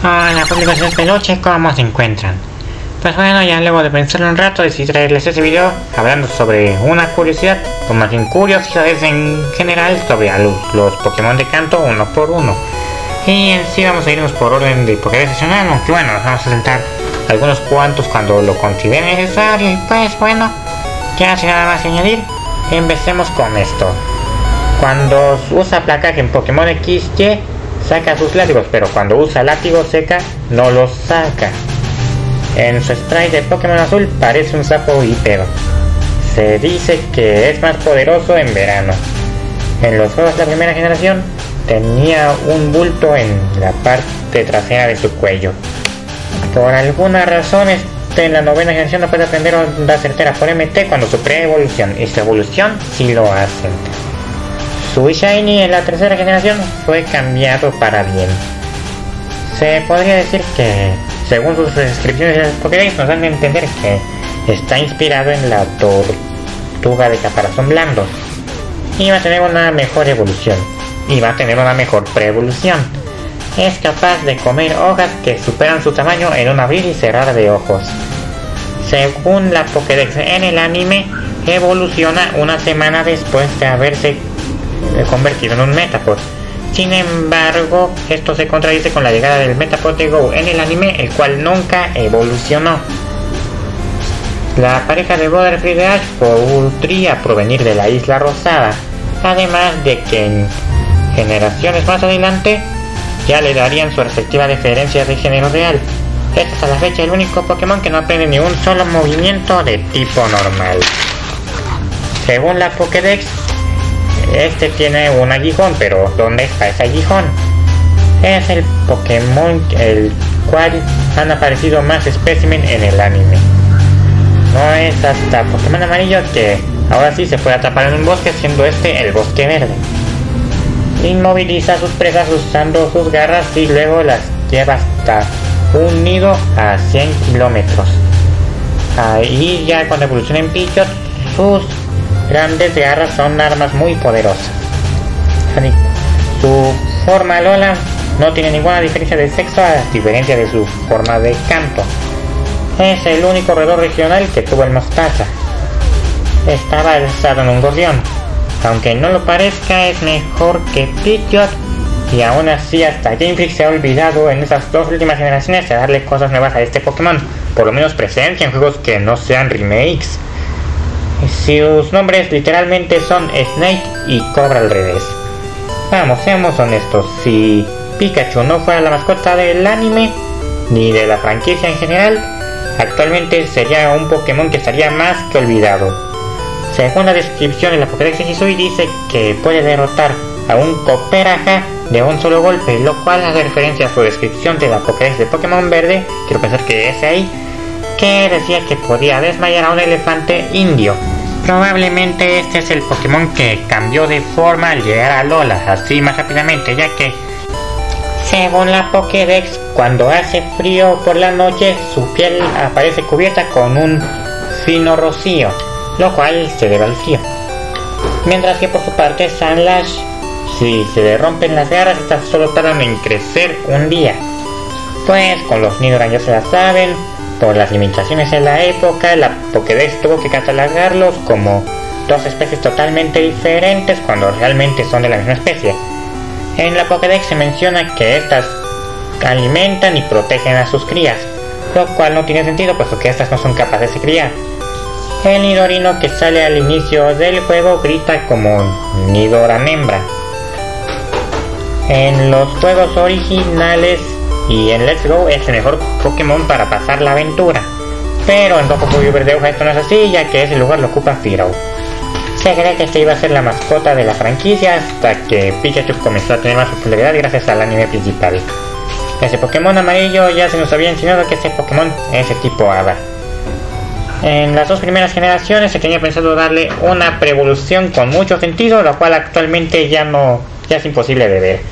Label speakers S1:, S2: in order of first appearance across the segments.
S1: Hola público de peluche, ¿cómo se encuentran? Pues bueno, ya luego de pensarlo un rato decidí traerles este video hablando sobre una curiosidad, o más bien curiosidades en general sobre los Pokémon de Kanto uno por uno. Y en sí vamos a irnos por orden de Pokédex nacional, aunque bueno, nos vamos a saltar algunos cuantos cuando lo considere necesario. Y pues bueno, ya sin nada más que añadir, empecemos con esto. Cuando usa placaje en Pokémon XY, saca sus látigos, pero cuando usa látigo seca, no los saca. En su sprite de Pokémon azul parece un sapo hípedo. Se dice que es más poderoso en verano. En los juegos de la primera generación, tenía un bulto en la parte trasera de su cuello. Por alguna razón, en la novena generación no puede aprender onda certera por MT cuando su pre-evolución y su evolución sí lo hacen. Su Shiny en la tercera generación fue cambiado para bien. Se podría decir que, según sus descripciones de los Pokédex, nos dan a entender que está inspirado en la tortuga de caparazón blando. Y va a tener una mejor evolución. Y va a tener una mejor pre-evolución. Es capaz de comer hojas que superan su tamaño en un abrir y cerrar de ojos. Según la Pokédex en el anime, evoluciona una semana después de haberse convertido en un Metapod. Sin embargo, esto se contradice con la llegada del Metapod de Go en el anime, el cual nunca evolucionó. La pareja de Butterfree de Ash podría provenir de la Isla Rosada, además de que en generaciones más adelante ya le darían su respectiva diferencia de género real. Este es hasta la fecha el único Pokémon que no aprende ni un solo movimiento de tipo normal. Según la Pokédex, este tiene un aguijón, pero ¿dónde está ese aguijón? Es el Pokémon el cual han aparecido más espécimen en el anime. No es hasta Pokémon amarillo que ahora sí se puede atrapar en un bosque, siendo este el bosque verde. Inmoviliza a sus presas usando sus garras y luego las lleva hasta un nido a 100 kilómetros. Ahí ya cuando evoluciona en Pidgeot, sus grandes garras son armas muy poderosas. Su forma Alola no tiene ninguna diferencia de sexo, a diferencia de su forma de Kanto. Es el único roedor regional que tuvo el mostaza. Estaba alzado en un gorrión. Aunque no lo parezca, es mejor que Pidgeot, y aún así hasta Game Freak se ha olvidado en esas dos últimas generaciones de darle cosas nuevas a este Pokémon, por lo menos presencia en juegos que no sean remakes. Sus nombres literalmente son Snake y Cobra al revés. Vamos, seamos honestos, si Pikachu no fuera la mascota del anime, ni de la franquicia en general, actualmente sería un Pokémon que estaría más que olvidado. Según la descripción de la Pokédex de Hisui, dice que puede derrotar a un Copperajah de un solo golpe, lo cual hace referencia a su descripción de la Pokédex de Pokémon Verde, quiero pensar que es ahí, que decía que podía desmayar a un elefante indio. Probablemente este es el Pokémon que cambió de forma al llegar a Alola, así más rápidamente, ya que, según la Pokédex, cuando hace frío por la noche, su piel aparece cubierta con un fino rocío, lo cual se debe al frío. Mientras que por su parte Sandlash, si se le rompen las garras, estas solo tardan en crecer un día. Pues con los Nidoran ya se la saben, por las limitaciones en la época, la Pokédex tuvo que catalogarlos como dos especies totalmente diferentes cuando realmente son de la misma especie. En la Pokédex se menciona que estas alimentan y protegen a sus crías, lo cual no tiene sentido puesto que estas no son capaces de criar. El Nidorino que sale al inicio del juego grita como Nidoran hembra. En los juegos originales y en Let's Go es el mejor Pokémon para pasar la aventura, pero en Rojo Fuego Verde Hoja esto no es así, ya que ese lugar lo ocupa Fearow. Se cree que este iba a ser la mascota de la franquicia hasta que Pikachu comenzó a tener más popularidad gracias al anime principal. Ese Pokémon amarillo ya se nos había enseñado que este Pokémon es de tipo Hada. En las dos primeras generaciones se tenía pensado darle una pre-evolución con mucho sentido, lo cual actualmente ya es imposible de ver.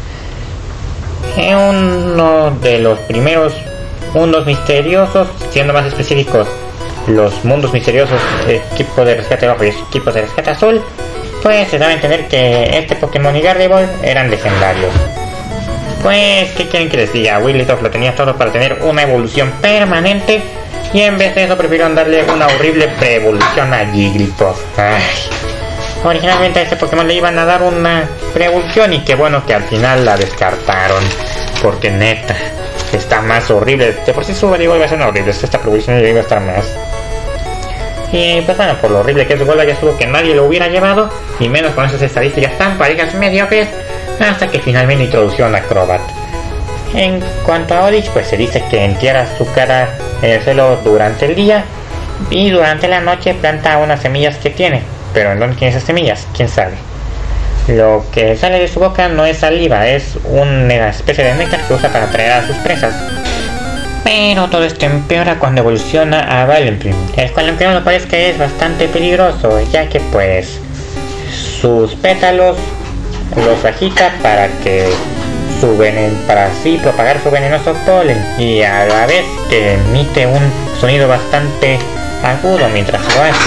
S1: Uno de los primeros mundos misteriosos, siendo más específicos los mundos misteriosos equipo de rescate rojo y equipo de rescate azul, pues se daba a entender que este Pokémon y Gardevoir eran legendarios. Pues, ¿qué quieren que les diga? Wigglytuff lo tenía todo para tener una evolución permanente y en vez de eso prefirieron darle una horrible pre-evolución a Jigglypuff. Ay. Originalmente a este Pokémon le iban a dar una pre-evolución y qué bueno que al final la descartaron, porque neta, está más horrible. De por sí su Volleyball va a ser horrible, esta pre-evolución ya iba a estar más. Y pues bueno, por lo horrible que es su bola ya estuvo que nadie lo hubiera llevado, y menos con esas estadísticas tan parejas mediocres, hasta que finalmente introdujeron a Crobat. En cuanto a Oddish, pues se dice que entierra su cara en el suelo durante el día y durante la noche planta unas semillas que tiene. Pero ¿en dónde tiene esas semillas? ¿Quién sabe? Lo que sale de su boca no es saliva, es una especie de néctar que usa para atraer a sus presas. Pero todo esto empeora cuando evoluciona a Valenprime, el cual aunque no lo parezca es bastante peligroso, ya que pues sus pétalos los agita para que para así propagar su venenoso polen, y a la vez que emite un sonido bastante agudo mientras lo hace.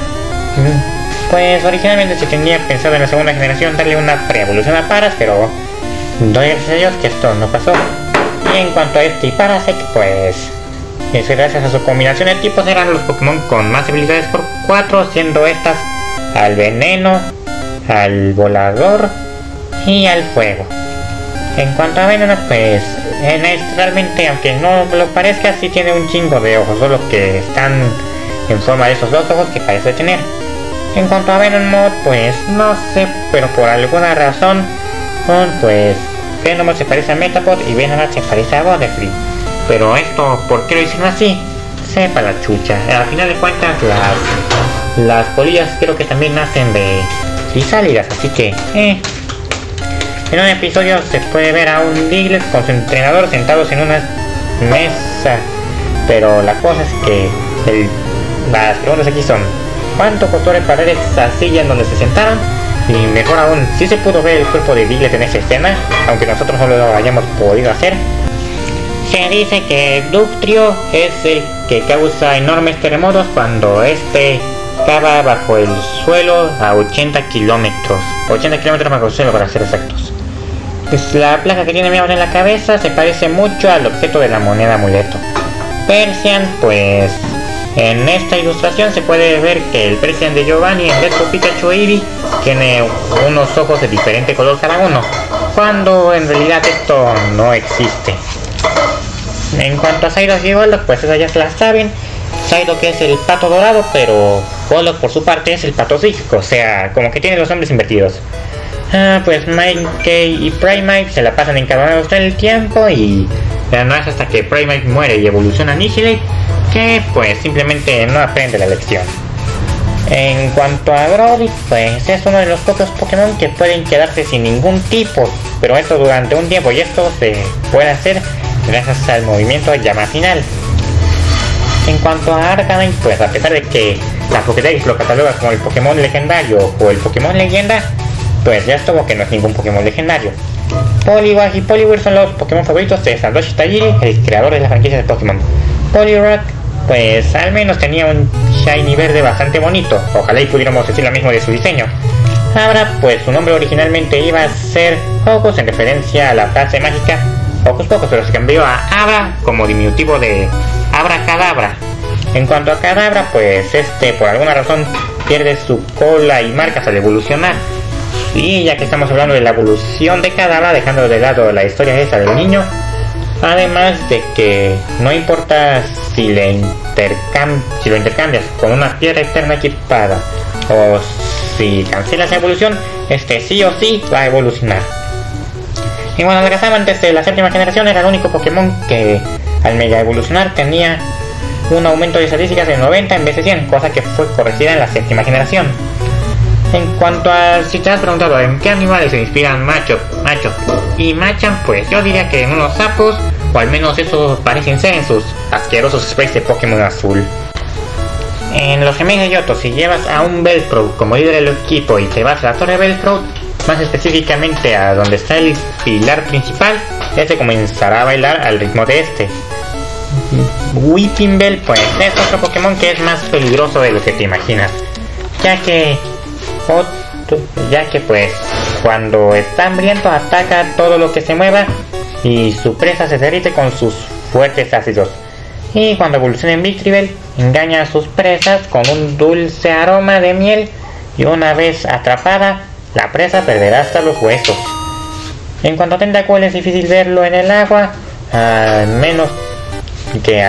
S1: Pues originalmente se tenía pensado en la segunda generación darle una pre-evolución a Paras, pero doy gracias a Dios que esto no pasó. Y en cuanto a este y Parasect, pues gracias a su combinación de tipos eran los Pokémon con más habilidades por 4, siendo estas al veneno, al volador y al fuego. En cuanto a veneno, pues realmente, aunque no lo parezca, sí tiene un chingo de ojos, solo que están en forma de esos dos ojos que parece tener. En cuanto a Venomoth, pues no sé, pero por alguna razón, pues Venomoth se parece a Metapod y Venomoth se parece a Butterfree. Pero esto, ¿por qué lo hicieron así? Sepa la chucha. Al final de cuentas, las polillas creo que también nacen de crisálidas, así que en un episodio se puede ver a un Diglett con su entrenador sentados en una mesa, pero la cosa es que las preguntas aquí son: ¿cuánto costó reparar esa silla en donde se sentaron? Y mejor aún, ¿sí se pudo ver el cuerpo de Diglett en esa escena, aunque nosotros no lo hayamos podido hacer? Se dice que Dugtrio es el que causa enormes terremotos cuando cava bajo el suelo a 80 kilómetros bajo el suelo, para ser exactos. Pues la placa que tiene Meowth en la cabeza se parece mucho al objeto de la moneda amuleto. Persian, pues en esta ilustración se puede ver que el Persian de Giovanni, en vez de Pikachu e Eevee, tiene unos ojos de diferente color cada uno, cuando en realidad esto no existe. En cuanto a Psyduck y Golduck, pues esas ya se las saben. Psyduck es el pato dorado, pero Golduck por su parte es el pato psíquico, o sea, como que tiene los nombres invertidos. Pues Mankey y Primeape se la pasan encabronados todo el tiempo, y no es hasta que Primeape muere y evoluciona a Annihilate que pues simplemente no aprende la lección. En cuanto a Groudon, pues es uno de los pocos Pokémon que pueden quedarse sin ningún tipo, pero eso durante un tiempo, y esto se puede hacer gracias al movimiento de llama final. En cuanto a Arcanine, pues a pesar de que la Pokédex lo cataloga como el Pokémon legendario o el Pokémon leyenda, pues ya estuvo que no es ningún Pokémon legendario. Poliwag y Poliwhirl son los Pokémon favoritos de Satoshi Tajiri, el creador de la franquicia de Pokémon. Poliwrath, pues al menos tenía un shiny verde bastante bonito, ojalá y pudiéramos decir lo mismo de su diseño. Abra, pues su nombre originalmente iba a ser Hocus, en referencia a la frase mágica Hocus Pocus, pero se cambió a Abra como diminutivo de Abracadabra. En cuanto a Kadabra, pues por alguna razón pierde su cola y marcas al evolucionar. Y ya que estamos hablando de la evolución de Kadabra, dejando de lado la historia esa del niño, además de que no importa si lo intercambias con una piedra eterna equipada o si cancelas la evolución, sí o sí va a evolucionar. Y bueno, Alakazam antes de la séptima generación era el único Pokémon que al mega evolucionar tenía un aumento de estadísticas de 90 en vez de 100, cosa que fue corregida en la séptima generación. En cuanto a si te has preguntado en qué animales se inspiran Machop y Machamp, pues yo diría que en unos sapos, o al menos eso parecen ser en sus asquerosos sprays de Pokémon azul. En los gemelos de Yoto, si llevas a un Bellsprout como líder del equipo y te vas a la torre Bellsprout, más específicamente a donde está el pilar principal, comenzará a bailar al ritmo de Weeping Bell, pues es otro Pokémon que es más peligroso de lo que te imaginas, ya que pues cuando está hambriento ataca todo lo que se mueva y su presa se derrite con sus fuertes ácidos. Y cuando evoluciona en Victreebel, engaña a sus presas con un dulce aroma de miel, y una vez atrapada, la presa perderá hasta los huesos. En cuanto a Tentacool, es difícil verlo en el agua, a menos que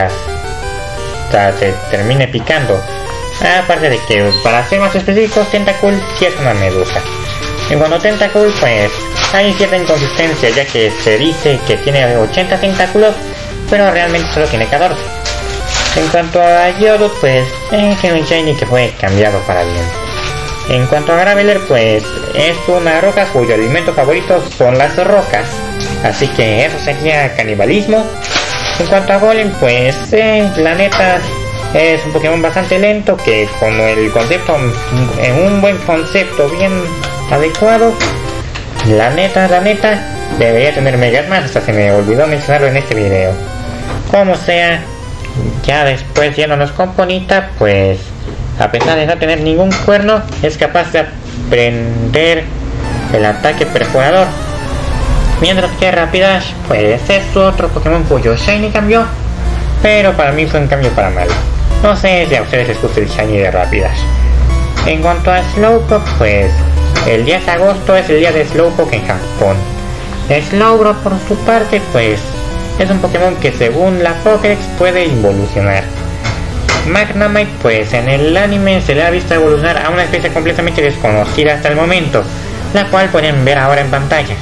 S1: hasta se termine picando. Aparte de que, para ser más específicos, Tentacool sí es una medusa. En cuanto a Tentacool, pues hay cierta inconsistencia, ya que se dice que tiene 80 tentáculos, pero realmente solo tiene 14. En cuanto a Geodude, pues tiene un shiny que fue cambiado para bien. En cuanto a Graveler, pues es una roca cuyo alimento favorito son las rocas, así que eso sería canibalismo. En cuanto a Golem, pues la neta es un Pokémon bastante lento, que con el concepto, en un buen concepto bien adecuado, la neta debería tener megas más, hasta se me olvidó mencionarlo en este video. Como sea, ya después yéndonos con Ponyta, pues a pesar de no tener ningún cuerno, es capaz de aprender el ataque perforador. Mientras que Rapidash, pues es otro Pokémon cuyo shiny cambió, pero para mí fue un cambio para mal. No sé si a ustedes les gusta el shiny de Rapidash. En cuanto a Slowpoke, pues el 10 de agosto es el día de Slowpoke en Japón. Slowbro, por su parte, pues es un Pokémon que según la Pokédex puede involucionar. Magnemite, pues en el anime se le ha visto evolucionar a una especie completamente desconocida hasta el momento, la cual pueden ver ahora en pantalla.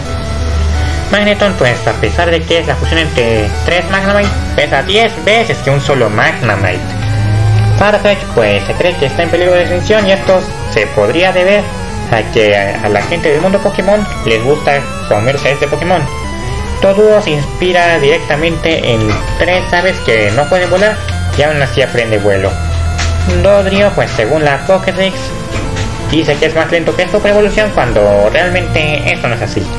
S1: Magneton, pues a pesar de que es la fusión entre 3 Magnemite, pesa 10 veces que un solo Magnemite. Farfetch, pues se cree que está en peligro de extinción, y esto se podría deber a que a la gente del mundo Pokémon les gusta comerse a este Pokémon. Doduo se inspira directamente en 3 aves que no pueden volar y aún así aprende vuelo. Dodrio, pues según la Pokédex, dice que es más lento que Super Evolución, cuando realmente esto no es así.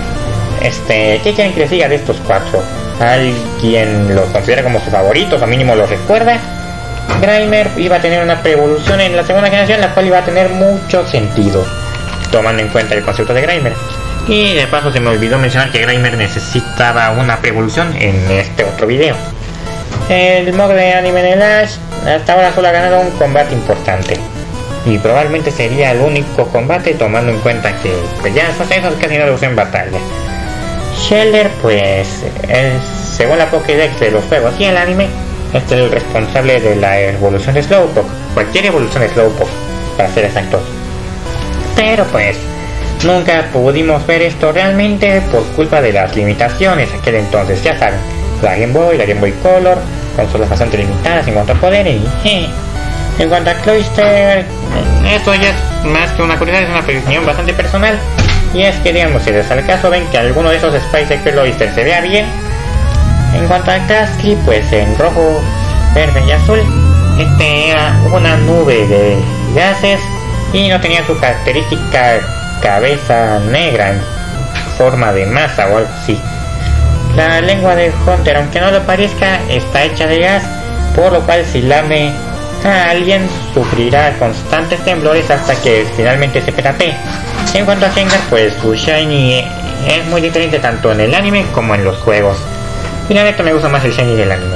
S1: ¿Qué quieren que les diga de estos 4? ¿Alguien los considera como sus favoritos o mínimo los recuerda? Grimer iba a tener una pre-evolución en la segunda generación, la cual iba a tener mucho sentido, tomando en cuenta el concepto de Grimer. Y de paso se me olvidó mencionar que Grimer necesitaba una pre-evolución en este otro video. El mod de Anime en el Ash hasta ahora solo ha ganado un combate importante, y probablemente sería el único combate, tomando en cuenta que pues ya eso casi no lo usé en batalla. Shellder, pues según la Pokédex de los juegos y el anime, es el responsable de la evolución de Slowpoke, cualquier evolución de Slowpoke para ser exactos. Pero pues nunca pudimos ver esto realmente por culpa de las limitaciones aquel entonces, ya saben, la Game Boy Color, consolas bastante limitadas en cuanto a poder. Y en cuanto a Cloyster, esto ya es más que una curiosidad, es una opinión bastante personal, y es que digamos, si les al caso ven que alguno de esos sprites de Cloyster se vea bien. En cuanto a Gastly, pues en rojo, verde y azul, era una nube de gases y no tenía su característica cabeza negra en forma de masa o algo así. La lengua de Hunter, aunque no lo parezca, está hecha de gas, por lo cual si lame a alguien sufrirá constantes temblores hasta que finalmente se petapee. En cuanto a Gengar, pues su shiny es muy diferente tanto en el anime como en los juegos. Y la neta me gusta más el shiny del anime.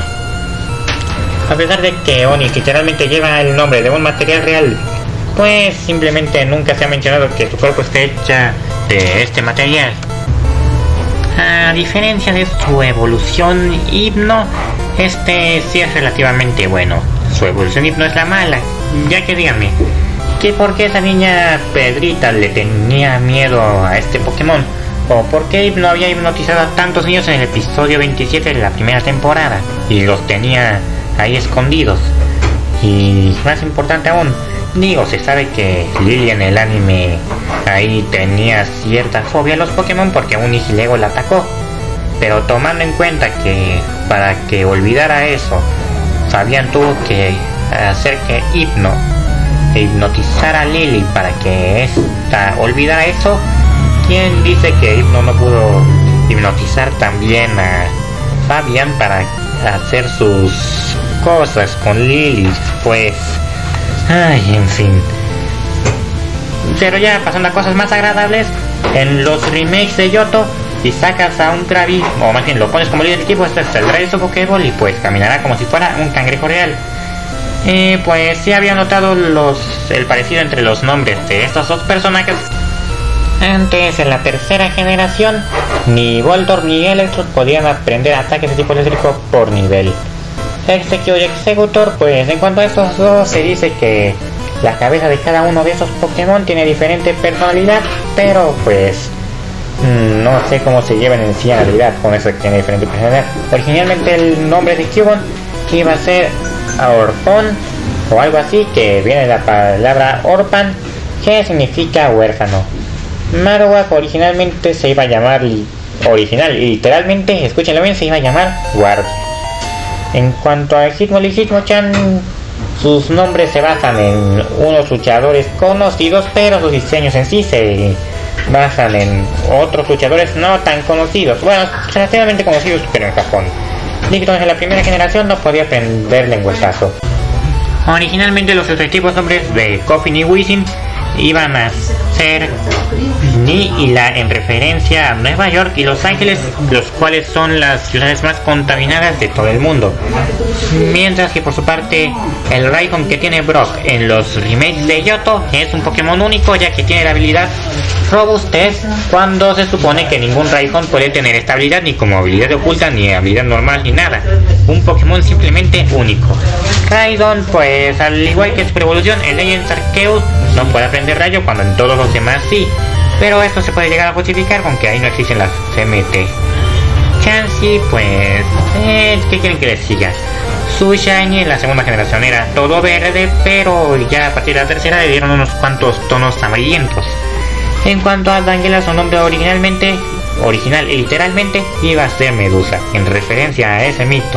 S1: A pesar de que Onix literalmente lleva el nombre de un material real, pues simplemente nunca se ha mencionado que su cuerpo esté hecha de este material. A diferencia de su evolución Hypno, sí es relativamente bueno. Su evolución Hypno es la mala, ya que díganme, ¿que por qué esa niña Pedrita le tenía miedo a este Pokémon? ¿O por qué Hypno había hipnotizado a tantos niños en el episodio 27 de la primera temporada y los tenía ahí escondidos? Y más importante aún, digo, se sabe que Lily en el anime ahí tenía cierta fobia a los Pokémon porque un Nihilego la atacó, pero tomando en cuenta que para que olvidara eso, Fabián tuvo que hacer que Hypno hipnotizara a Lily para que ésta olvidara eso. ¿Quién dice que Hypno no pudo hipnotizar también a Fabián para hacer sus cosas con Lily? Pues, en fin. Pero ya pasando a cosas más agradables, en los remakes de Yoto si sacas a un Krabby, o más bien lo pones como líder del equipo, este saldrá de su Pokéball y pues caminará como si fuera un cangrejo real. Pues sí había notado el parecido entre los nombres de estos dos personajes. Antes, en la tercera generación, ni Voltorb ni Electrode podían aprender ataques de tipo eléctrico por nivel. Execute y Executor, pues en cuanto a estos dos se dice que la cabeza de cada uno de esos Pokémon tiene diferente personalidad, pero pues no sé cómo se llevan en sí en realidad con eso que tiene diferente personalidad. Originalmente el nombre de Cubone iba a ser Orphan o algo así, que viene de la palabra Orphan, que significa huérfano. Marowak originalmente se iba a llamar literalmente, escúchenlo bien, se iba a llamar Guardia. En cuanto a Hitmonlee y Hitmonchan, sus nombres se basan en unos luchadores conocidos, pero sus diseños en sí se basan en otros luchadores no tan conocidos, bueno, relativamente conocidos, pero en Japón. Lickitung en la primera generación no podía aprender lenguajazo. Originalmente los respectivos nombres de Koffing y Weezing iban a ser Ni y La, en referencia a Nueva York y Los Ángeles, los cuales son las ciudades más contaminadas de todo el mundo. Mientras que por su parte el Rayquaza que tiene Brock en los remakes de Johto es un Pokémon único, ya que tiene la habilidad Robustez, cuando se supone que ningún Rayquaza puede tener esta habilidad ni como habilidad oculta ni habilidad normal ni nada. Un Pokémon simplemente único. Raidon, pues al igual que Super Evolución, el Legends Arceus no puede aprender rayo cuando en todos los demás sí, pero esto se puede llegar a justificar con que ahí no existen las CMT. Chansey, pues ¿qué quieren que les siga? Su Shiny en la segunda generación era todo verde, pero ya a partir de la tercera le dieron unos cuantos tonos amarillentos. En cuanto a Dangela, su nombre original y literalmente iba a ser Medusa, en referencia a ese mito.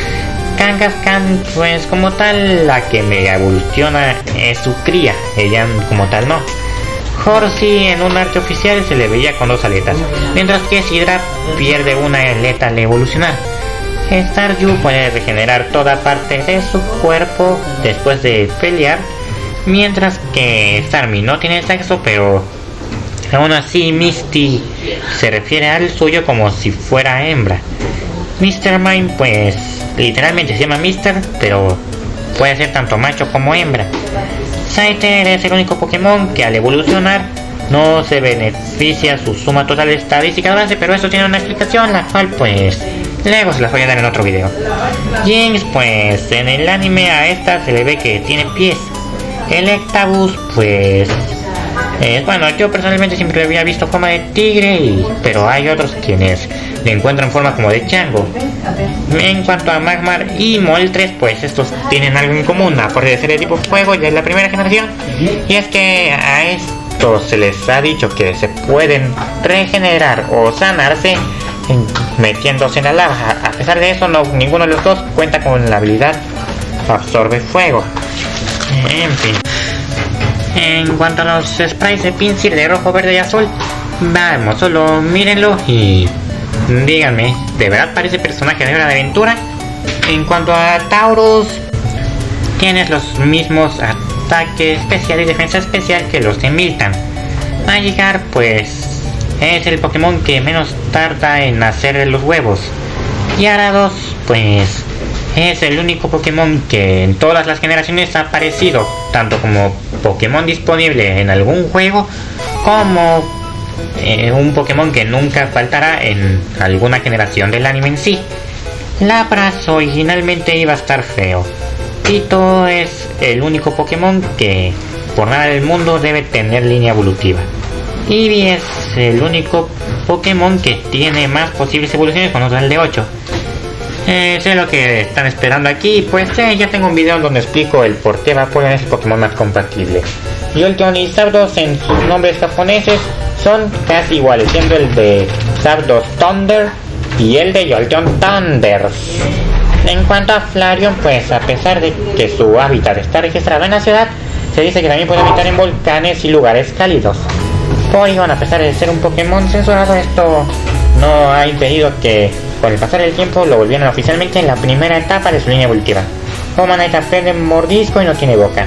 S1: Kangaskhan, pues como tal, la que mega evoluciona es su cría, ella como tal no. Horsey en un arte oficial se le veía con 2 aletas, mientras que Sidra pierde una aleta al evolucionar. Staryu puede regenerar toda parte de su cuerpo después de pelear, mientras que Starmie no tiene sexo, pero aún así Misty se refiere al suyo como si fuera hembra. Mr. Mime, pues literalmente se llama Mister, pero puede ser tanto macho como hembra. Scyther es el único Pokémon que al evolucionar no se beneficia su suma total de estadística de base, pero eso tiene una explicación, la cual pues luego se las voy a dar en otro video. Jinx, pues en el anime a esta se le ve que tiene pies. Electabuzz, pues bueno, yo personalmente siempre había visto forma de tigre, pero hay otros quienes le encuentran forma como de chango. En cuanto a Magmar y Moltres, pues estos tienen algo en común, aparte de ser de tipo fuego, ya es la primera generación, y es que a estos se les ha dicho que se pueden regenerar o sanarse metiéndose en la lava. A pesar de eso, ninguno de los dos cuenta con la habilidad absorbe fuego. En fin. En cuanto a los sprites de Pinsir de rojo, verde y azul, vamos, solo mírenlo y díganme, ¿de verdad parece personaje de Hora de Aventura? En cuanto a Taurus, tienes los mismos ataques especial y defensa especial que los de Miltank. Magikarp, pues es el Pokémon que menos tarda en hacer los huevos. Y Gyarados, pues es el único Pokémon que en todas las generaciones ha aparecido, tanto como Pokémon disponible en algún juego, como un Pokémon que nunca faltará en alguna generación del anime en sí. Lapras originalmente iba a estar feo. Tito es el único Pokémon que por nada del mundo debe tener línea evolutiva. Eevee es el único Pokémon que tiene más posibles evoluciones con otro el de 8. Sé lo que están esperando aquí, pues ya tengo un video donde explico el por qué Vaporeon es el Pokémon más compatible. Jolteon y Zapdos en sus nombres japoneses son casi iguales, siendo el de Zapdos Thunder y el de Jolteon Thunders. En cuanto a Flareon, pues a pesar de que su hábitat está registrado en la ciudad, se dice que también puede habitar en volcanes y lugares cálidos. Porygon, a pesar de ser un Pokémon censurado, esto no ha impedido que con el pasar del tiempo lo volvieron oficialmente en la primera etapa de su línea evolutiva. Omanite aprende mordisco y no tiene boca.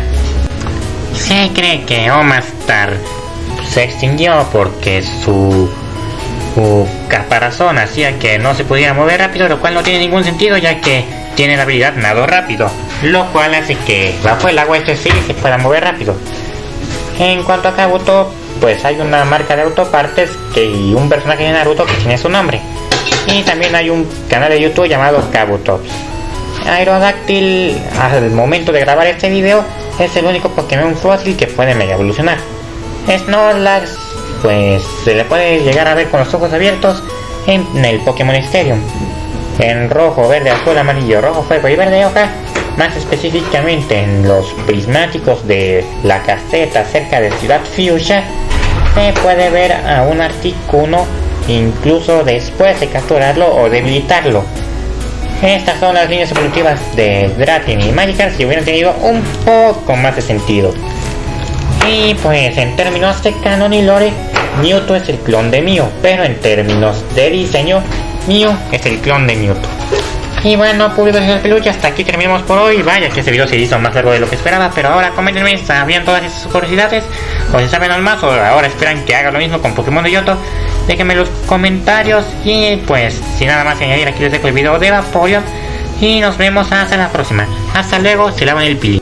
S1: Se cree que Omastar se extinguió porque su su caparazón hacía que no se pudiera mover rápido, lo cual no tiene ningún sentido ya que tiene la habilidad nado rápido, lo cual hace que bajo el agua este sí se pueda mover rápido. En cuanto a Kabuto, pues hay una marca de autopartes y un personaje de Naruto que tiene su nombre, y también hay un canal de YouTube llamado Kabutops. Aerodactyl, al momento de grabar este video, es el único Pokémon fósil que puede mega evolucionar. Snorlax, pues se le puede llegar a ver con los ojos abiertos en el Pokémon Stadium, en rojo, verde, azul, amarillo, rojo, fuego y verde hoja. Más específicamente en los prismáticos de la caseta cerca de Ciudad Fuchsia, se puede ver a un Articuno incluso después de capturarlo o debilitarlo. Estas son las líneas evolutivas de Draten y Magikarp si hubieran tenido un poco más de sentido. Y pues en términos de canon y lore, Mewtwo es el clon de Mew, pero en términos de diseño, Mew es el clon de Mewtwo. Y bueno, público de peluche, hasta aquí terminamos por hoy. Vaya que este video se hizo más largo de lo que esperaba, pero ahora coméntenme, ¿sabían todas esas curiosidades? O si saben aún más, o ahora esperan que haga lo mismo con Pokémon de Yoto. Déjenme en los comentarios. Y pues, sin nada más que añadir, aquí les dejo el video de Vaporeon. Y nos vemos hasta la próxima. Hasta luego, se lavan el pili.